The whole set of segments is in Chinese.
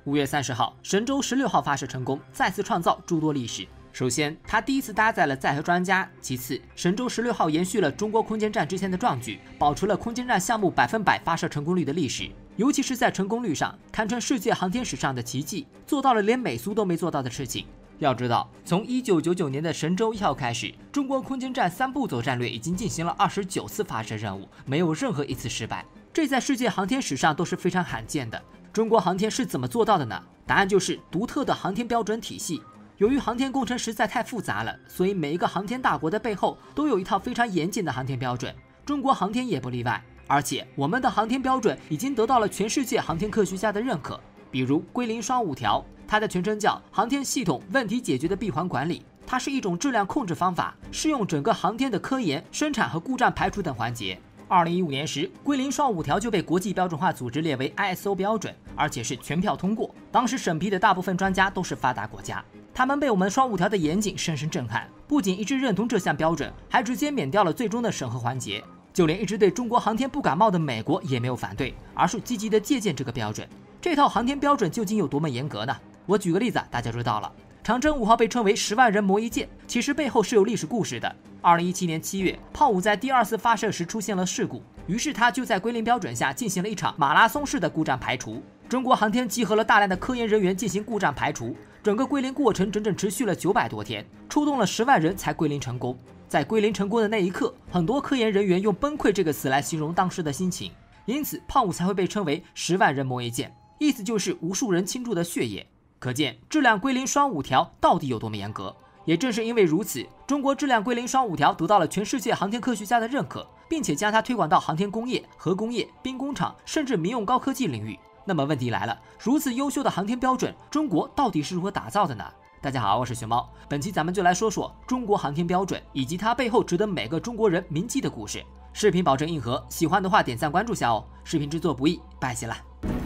5月30号，神舟16号发射成功，再次创造诸多历史。首先，它第一次搭载了载荷专家；其次，神舟16号延续了中国空间站之前的壮举，保持了空间站项目100%发射成功率的历史。尤其是在成功率上，堪称世界航天史上的奇迹，做到了连美苏都没做到的事情。要知道，从1999年的神舟1号开始，中国空间站3步走战略已经进行了29次发射任务，没有任何一次失败，这在世界航天史上都是非常罕见的。中国航天是怎么做到的呢？答案就是独特的航天标准体系。由于航天工程实在太复杂了，所以每一个航天大国的背后都有一套非常严谨的航天标准，中国航天也不例外。而且我们的航天标准已经得到了全世界航天科学家的认可，比如硅磷双5条，它的全称叫航天系统问题解决的闭环管理，它是一种质量控制方法，适用整个航天的科研、生产和故障排除等环节。2015年时，硅磷双5条就被国际标准化组织列为 ISO 标准，而且是全票通过。当时审批的大部分专家都是发达国家，他们被我们双5条的严谨深深震撼，不仅一致认同这项标准，还直接免掉了最终的审核环节。就连一直对中国航天不感冒的美国也没有反对，而是积极的借鉴这个标准。这套航天标准究竟有多么严格呢？我举个例子，大家知道了。长征5号被称为10万人磨一剑，其实背后是有历史故事的。2017年7月，炮5在第2次发射时出现了事故，于是他就在硅磷标准下进行了一场马拉松式的故障排除。中国航天集合了大量的科研人员进行故障排除，整个归零过程整整持续了900多天，出动了10万人才归零成功。在归零成功的那一刻，很多科研人员用崩溃这个词来形容当时的心情，因此炮5才会被称为10万人磨一剑，意思就是无数人倾注的血液。可见质量归零双5条到底有多么严格。也正是因为如此，中国质量归零双5条得到了全世界航天科学家的认可，并且将它推广到航天工业、核工业、兵工厂，甚至民用高科技领域。那么问题来了，如此优秀的航天标准，中国到底是如何打造的呢？大家好，我是熊猫，本期咱们就来说说中国航天标准以及它背后值得每个中国人铭记的故事。视频保证硬核，喜欢的话点赞关注下哦。视频制作不易，拜谢了。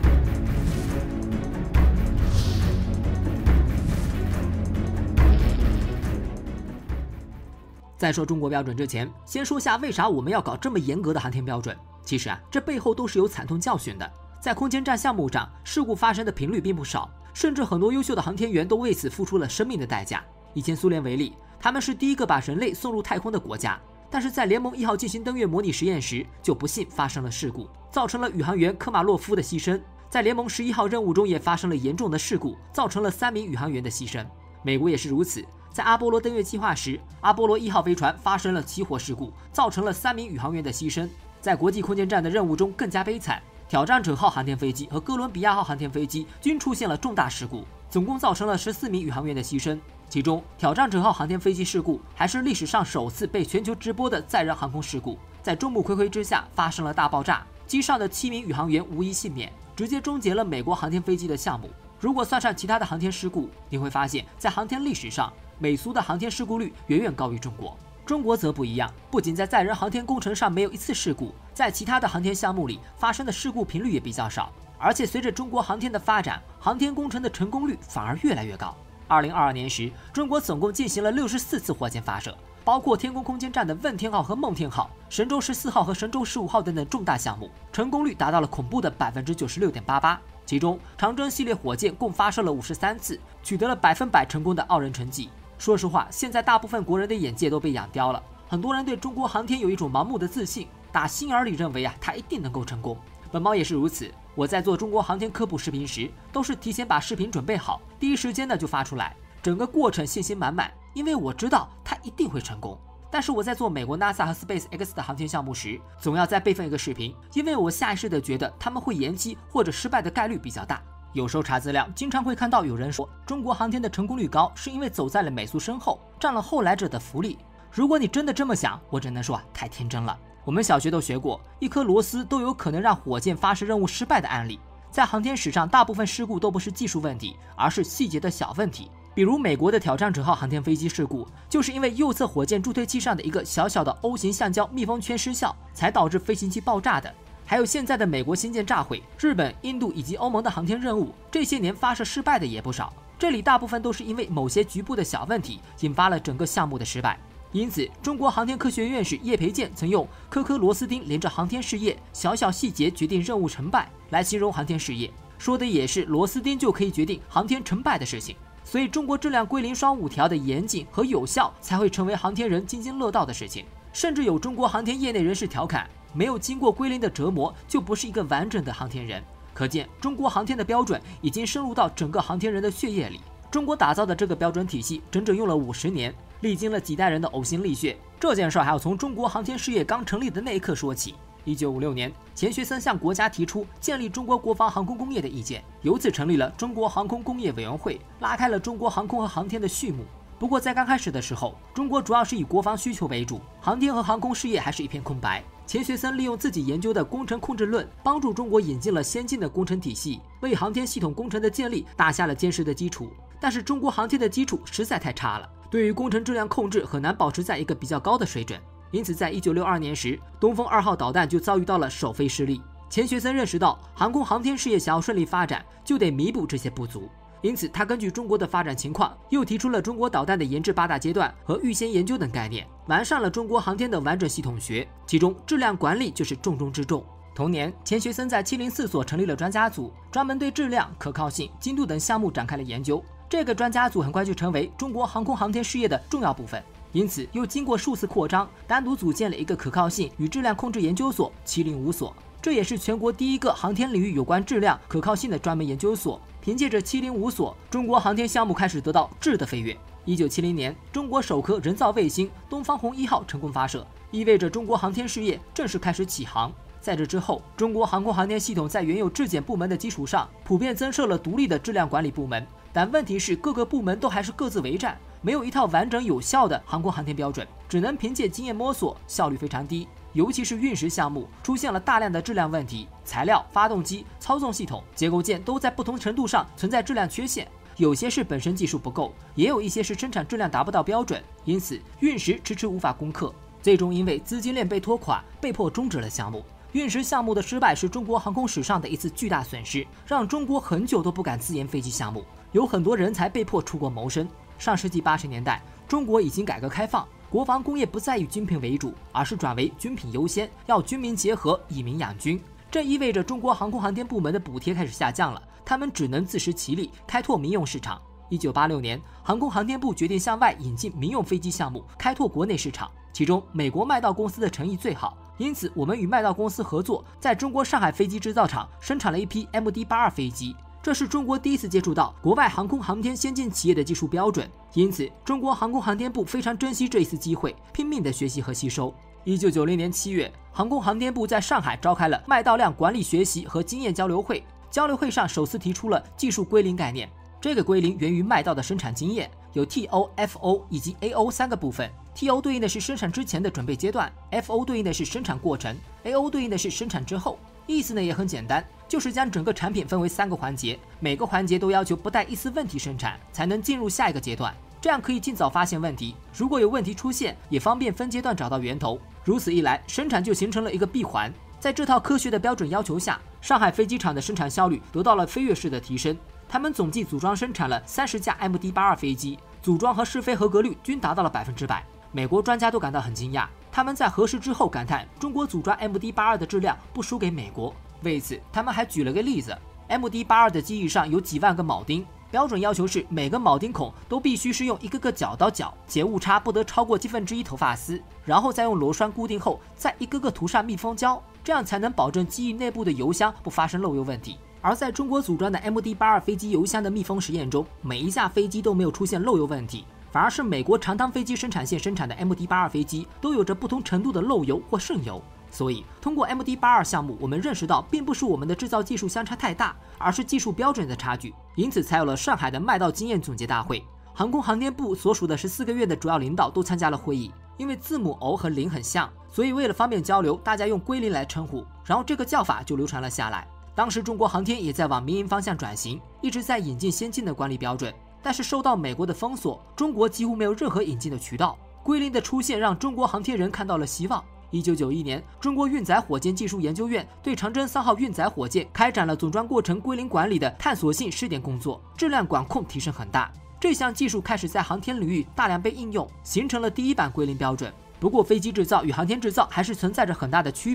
在说中国标准之前，先说下为啥我们要搞这么严格的航天标准。其实这背后都是有惨痛教训的。在空间站项目上，事故发生的频率并不少，甚至很多优秀的航天员都为此付出了生命的代价。以前苏联为例，他们是第一个把人类送入太空的国家，但是在联盟1号进行登月模拟实验时，就不幸发生了事故，造成了宇航员科马洛夫的牺牲。在联盟11号任务中也发生了严重的事故，造成了3名宇航员的牺牲。美国也是如此，在阿波罗登月计划时，阿波罗1号飞船发生了起火事故，造成了3名宇航员的牺牲。在国际空间站的任务中更加悲惨，挑战者号航天飞机和哥伦比亚号航天飞机均出现了重大事故，总共造成了14名宇航员的牺牲。其中挑战者号航天飞机事故还是历史上首次被全球直播的载人航空事故，在众目睽睽之下发生了大爆炸，机上的7名宇航员无一幸免，直接终结了美国航天飞机的项目。如果算上其他的航天事故，你会发现在航天历史上，美苏的航天事故率远远高于中国。中国则不一样，不仅在载人航天工程上没有一次事故，在其他的航天项目里发生的事故频率也比较少，而且随着中国航天的发展，航天工程的成功率反而越来越高。2022年时，中国总共进行了64次火箭发射，包括天宫空间站的问天号和梦天号、神舟14号和神舟15号等等重大项目，成功率达到了恐怖的 96.88%。其中长征系列火箭共发射了53次，取得了100%成功的傲人成绩。说实话，现在大部分国人的眼界都被养刁了，很多人对中国航天有一种盲目的自信，打心眼里认为它一定能够成功。本猫也是如此，我在做中国航天科普视频时，都是提前把视频准备好，第一时间的就发出来，整个过程信心满满，因为我知道它一定会成功。但是我在做美国 NASA 和 SpaceX 的航天项目时，总要再备份一个视频，因为我下意识的觉得他们会延期或者失败的概率比较大。有时候查资料，经常会看到有人说中国航天的成功率高，是因为走在了美苏身后，占了后来者的福利。如果你真的这么想，我只能说太天真了。我们小学都学过，一颗螺丝都有可能让火箭发射任务失败的案例。在航天史上，大部分事故都不是技术问题，而是细节的小问题。比如美国的挑战者号航天飞机事故，就是因为右侧火箭助推器上的一个小小的 O 型橡胶密封圈失效，才导致飞行器爆炸的。还有现在的美国星舰炸毁，日本、印度以及欧盟的航天任务，这些年发射失败的也不少。这里大部分都是因为某些局部的小问题，引发了整个项目的失败。因此，中国航天科学院院士叶培建曾用“颗颗螺丝钉连着航天事业，小小细节决定任务成败”来形容航天事业。 说的也是螺丝钉就可以决定航天成败的事情。所以中国质量归零双5条的严谨和有效才会成为航天人津津乐道的事情。甚至有中国航天业内人士调侃，没有经过归零的折磨就不是一个完整的航天人。可见中国航天的标准已经深入到整个航天人的血液里。中国打造的这个标准体系整整用了50年，历经了几代人的呕心沥血。这件事还要从中国航天事业刚成立的那一刻说起。1956年，钱学森向国家提出建立中国国防航空工业的意见，由此成立了中国航空工业委员会，拉开了中国航空和航天的序幕。不过在刚开始的时候，中国主要是以国防需求为主，航天和航空事业还是一片空白。钱学森利用自己研究的工程控制论，帮助中国引进了先进的工程体系，为航天系统工程的建立打下了坚实的基础。但是中国航天的基础实在太差了，对于工程质量控制很难保持在一个比较高的水准。因此在1962年时，东风2号导弹就遭遇到了首飞失利。钱学森认识到，航空航天事业想要顺利发展，就得弥补这些不足。因此他根据中国的发展情况，又提出了中国导弹的研制8大阶段和预先研究等概念，完善了中国航天的完整系统学，其中质量管理就是重中之重。同年，钱学森在704所成立了专家组，专门对质量、可靠性、精度等项目展开了研究。这个专家组很快就成为中国航空航天事业的重要部分，因此又经过数次扩张，单独组建了一个可靠性与质量控制研究所705所，这也是全国第一个航天领域有关质量、可靠性的专门研究所。凭借着705所，中国航天项目开始得到质的飞跃。1970年，中国首颗人造卫星东方红1号成功发射，意味着中国航天事业正式开始起航。在这之后，中国航空航天系统在原有质检部门的基础上，普遍增设了独立的质量管理部门。但问题是，各个部门都还是各自为战，没有一套完整有效的航空航天标准，只能凭借经验摸索，效率非常低。尤其是运十项目出现了大量的质量问题，材料、发动机、操纵系统、结构件都在不同程度上存在质量缺陷，有些是本身技术不够，也有一些是生产质量达不到标准，因此运十迟迟无法攻克，最终因为资金链被拖垮，被迫终止了项目。运十项目的失败是中国航空史上的一次巨大损失，让中国很久都不敢自研飞机项目，有很多人才被迫出国谋生。上世纪80年代，中国已经改革开放，国防工业不再以军品为主，而是转为军品优先，要军民结合，以民养军。这意味着中国航空航天部门的补贴开始下降了，他们只能自食其力，开拓民用市场。1986年，航空航天部决定向外引进民用飞机项目，开拓国内市场，其中美国麦道公司的诚意最好，因此我们与麦道公司合作，在中国上海飞机制造厂生产了一批 MD-82飞机。这是中国第一次接触到国外航空航天先进企业的技术标准，因此中国航空航天部非常珍惜这一次机会，拼命的学习和吸收。1990年7月，航空航天部在上海召开了麦道量管理学习和经验交流会，交流会上首次提出了技术归零概念。这个归零源于麦道的生产经验，有 TO、FO 以及 AO 3个部分。TO 对应的是生产之前的准备阶段， FO 对应的是生产过程， AO 对应的是生产之后。意思呢也很简单，就是将整个产品分为3个环节，每个环节都要求不带一丝问题生产，才能进入下一个阶段，这样可以尽早发现问题，如果有问题出现，也方便分阶段找到源头。如此一来，生产就形成了一个闭环。在这套科学的标准要求下，上海飞机场的生产效率得到了飞跃式的提升，他们总计组装生产了30架 MD-82飞机，组装和试飞合格率均达到了100%。美国专家都感到很惊讶，他们在核实之后感叹，中国组装 MD-82的质量不输给美国。为此，他们还举了个例子， MD-82的机翼上有几万个铆钉，标准要求是每个铆钉孔都必须是用一个个绞到绞，且误差不得超过1/7头发丝，然后再用螺栓固定后，再一个个涂上密封胶，这样才能保证机翼内部的油箱不发生漏油问题。而在中国组装的 MD-82飞机油箱的密封实验中，每一架飞机都没有出现漏油问题，反而是美国长汤飞机生产线生产的 MD-82飞机都有着不同程度的漏油或渗油。所以通过 MD-82项目，我们认识到并不是我们的制造技术相差太大，而是技术标准的差距，因此才有了上海的麦道经验总结大会。航空航天部所属的14个院的主要领导都参加了会议，因为字母 O 和0很像，所以为了方便交流，大家用归零来称呼，然后这个叫法就流传了下来。当时中国航天也在往民营方向转型，一直在引进先进的管理标准，但是受到美国的封锁，中国几乎没有任何引进的渠道。归零的出现让中国航天人看到了希望。1991年，中国运载火箭技术研究院对长征3号运载火箭开展了总装过程归零管理的探索性试点工作，质量管控提升很大。这项技术开始在航天领域大量被应用，形成了第一版归零标准。不过飞机制造与航天制造还是存在着很大的区别。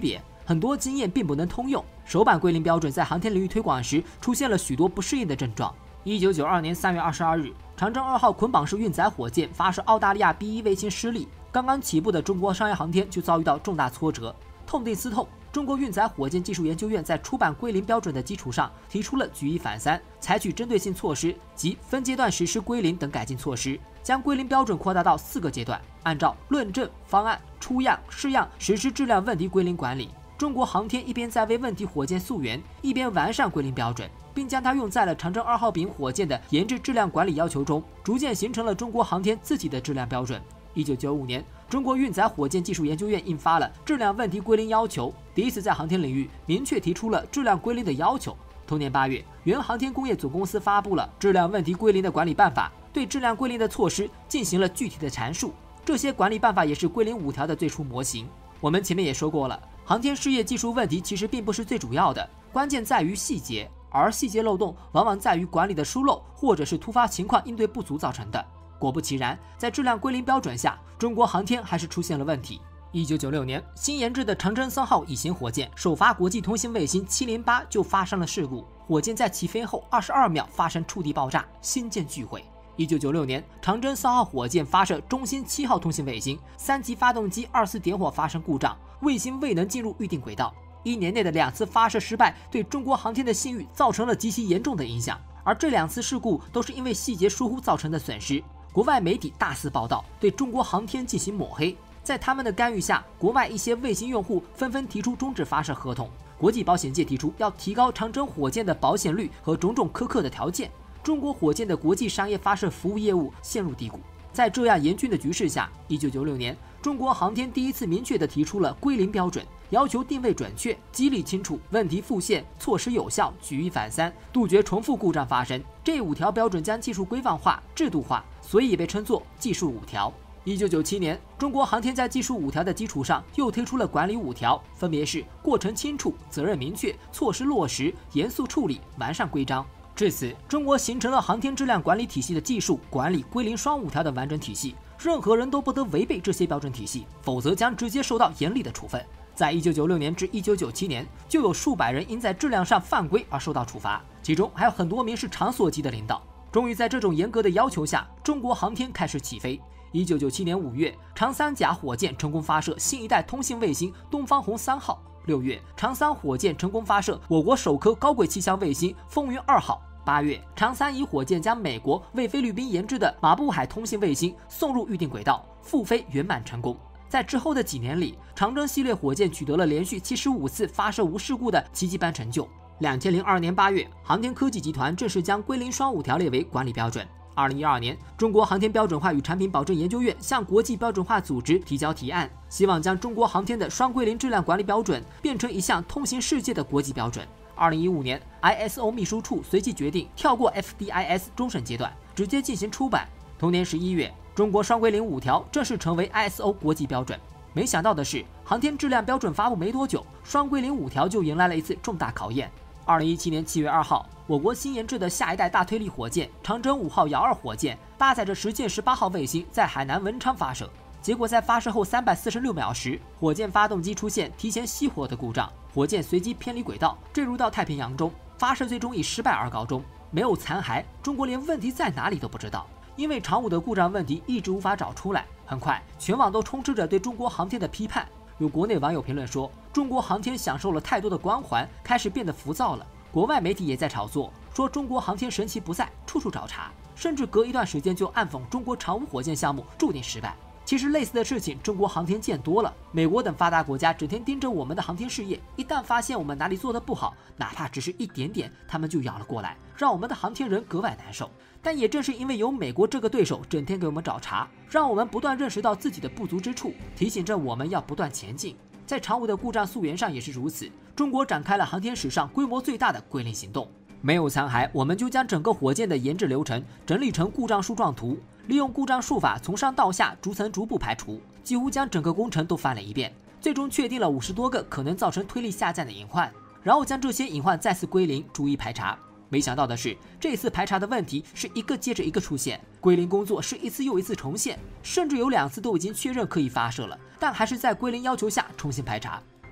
很多经验并不能通用。首版归零标准在航天领域推广时出现了许多不适应的症状。1992年3月22日，长征2号捆绑式运载火箭发射澳大利亚 B1 卫星失利，刚刚起步的中国商业航天就遭遇到重大挫折。痛定思痛，中国运载火箭技术研究院在出版归零标准的基础上，提出了举一反三，采取针对性措施及分阶段实施归零等改进措施，将归零标准扩大到4个阶段，按照论证、方案、出样、试样实施质量问题归零管理。中国航天一边在为问题火箭溯源，一边完善归零标准，并将它用在了长征2号丙火箭的研制质量管理要求中，逐渐形成了中国航天自己的质量标准。1995年，中国运载火箭技术研究院印发了质量问题归零要求，第一次在航天领域明确提出了质量归零的要求。同年8月，原航天工业总公司发布了质量问题归零的管理办法，对质量归零的措施进行了具体的阐述。这些管理办法也是归零5条的最初模型。我们前面也说过了，航天事业技术问题其实并不是最主要的，关键在于细节，而细节漏洞往往在于管理的疏漏或者是突发情况应对不足造成的。果不其然，在质量归零标准下，中国航天还是出现了问题。1996年，新研制的长征3号乙型火箭首发国际通信卫星708就发生了事故，火箭在起飞后22秒发生触地爆炸，星舰坠毁。1996年，长征3号火箭发射中星7号通信卫星，3级发动机2次点火发生故障，卫星未能进入预定轨道。1年内的2次发射失败，对中国航天的信誉造成了极其严重的影响。而这2次事故都是因为细节疏忽造成的损失。国外媒体大肆报道，对中国航天进行抹黑。在他们的干预下，国外一些卫星用户纷纷提出终止发射合同。国际保险界提出要提高长征火箭的保险率和种种苛刻的条件。中国火箭的国际商业发射服务业务陷入低谷。在这样严峻的局势下，1996年，中国航天第一次明确地提出了归零标准，要求定位准确、机理清楚、问题复现、措施有效、举一反三，杜绝重复故障发生。这5条标准将技术规范化、制度化，所以被称作技术5条。1997年，中国航天在技术5条的基础上又推出了管理5条，分别是过程清楚、责任明确、措施落实、严肃处理、完善规章。至此，中国形成了航天质量管理体系的技术、管理、归零双5条的完整体系。任何人都不得违背这些标准体系，否则将直接受到严厉的处分。在1996年至1997年，就有数百人因在质量上犯规而受到处罚，其中还有很多名是场所级的领导。终于在这种严格的要求下，中国航天开始起飞。1997年5月，长三甲火箭成功发射新一代通信卫星东方红3号。6月，长3火箭成功发射我国首颗高轨气象卫星风云2号。8月，长3乙火箭将美国为菲律宾研制的马布海通信卫星送入预定轨道，复飞圆满成功。在之后的几年里，长征系列火箭取得了连续75次发射无事故的奇迹般成就。2002年8月，航天科技集团正式将归零双5条列为管理标准。2012年，中国航天标准化与产品保证研究院向国际标准化组织提交提案，希望将中国航天的双归零质量管理标准变成一项通行世界的国际标准。2015年 ，ISO 秘书处随即决定跳过 FDIS 终审阶段，直接进行出版。同年11月，中国双归零5条正式成为 ISO 国际标准。没想到的是，航天质量标准发布没多久，双归零5条就迎来了一次重大考验。2017年7月2号，我国新研制的下一代大推力火箭长征5号遥2火箭搭载着实践18号卫星在海南文昌发射，结果在发射后346秒时，火箭发动机出现提前熄火的故障，火箭随即偏离轨道，坠入到太平洋中，发射最终以失败而告终，没有残骸。中国连问题在哪里都不知道，因为长5的故障问题一直无法找出来。很快，全网都充斥着对中国航天的批判。有国内网友评论说，中国航天享受了太多的光环，开始变得浮躁了。国外媒体也在炒作，说中国航天神奇不在，处处找茬，甚至隔一段时间就暗讽中国长5火箭项目注定失败。其实类似的事情中国航天见多了，美国等发达国家整天盯着我们的航天事业，一旦发现我们哪里做得不好，哪怕只是一点点，他们就咬了过来，让我们的航天人格外难受。但也正是因为有美国这个对手整天给我们找茬，让我们不断认识到自己的不足之处，提醒着我们要不断前进。在长5的故障溯源上也是如此，中国展开了航天史上规模最大的归零行动。没有残骸，我们就将整个火箭的研制流程整理成故障树状图，利用故障术法从上到下逐层逐步排除，几乎将整个工程都翻了一遍，最终确定了50多个可能造成推力下降的隐患，然后将这些隐患再次归零，逐一排查。没想到的是，这次排查的问题是一个接着一个出现，归零工作是一次又一次重现，甚至有2次都已经确认可以发射了，但还是在归零要求下重新排查。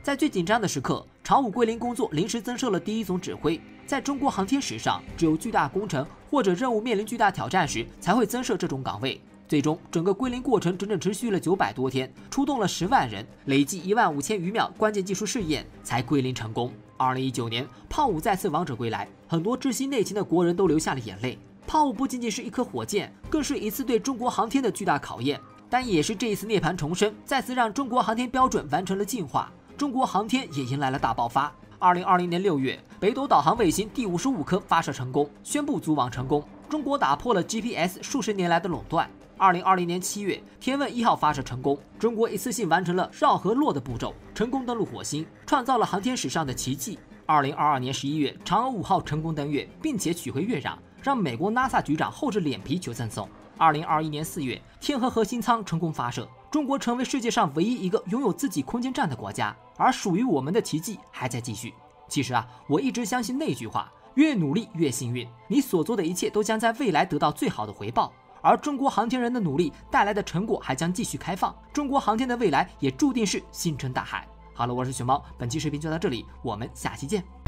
在最紧张的时刻，常务归零工作临时增设了第一总指挥。在中国航天史上，只有巨大工程或者任务面临巨大挑战时，才会增设这种岗位。最终，整个归零过程整整持续了900多天，出动了10万人，累计15000余秒关键技术试验才归零成功。2019年，炮5再次王者归来，很多知悉内情的国人都流下了眼泪。炮5不仅仅是一颗火箭，更是一次对中国航天的巨大考验，但也是这一次涅槃重生，再次让中国航天标准完成了进化。中国航天也迎来了大爆发。2020年6月，北斗导航卫星第55颗发射成功，宣布组网成功，中国打破了 GPS 数十年来的垄断。2020年7月，天问1号发射成功，中国一次性完成了绕和落的步骤，成功登陆火星，创造了航天史上的奇迹。2022年11月，嫦娥5号成功登月，并且取回月壤，让美国 NASA 局长厚着脸皮求赠送。2021年4月，天河核心舱成功发射，中国成为世界上唯一一个拥有自己空间站的国家，而属于我们的奇迹还在继续。其实我一直相信那句话，越努力越幸运，你所做的一切都将在未来得到最好的回报。而中国航天人的努力带来的成果还将继续开放，中国航天的未来也注定是星辰大海。好了，我是熊猫，本期视频就到这里，我们下期见。